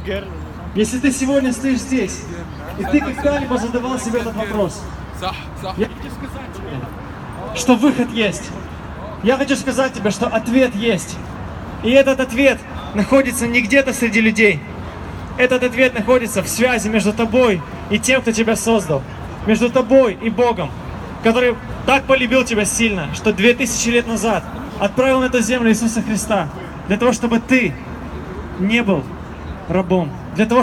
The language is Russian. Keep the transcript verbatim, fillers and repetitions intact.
Если ты сегодня стоишь здесь, и ты когда-либо задавал себе этот вопрос, я хочу сказать тебе, что выход есть. Я хочу сказать тебе, что ответ есть. И этот ответ находится не где-то среди людей. Этот ответ находится в связи между тобой и тем, кто тебя создал. Между тобой и Богом, который так полюбил тебя сильно, что две тысячи лет назад отправил на эту землю Иисуса Христа, для того, чтобы ты не был рабом, для того,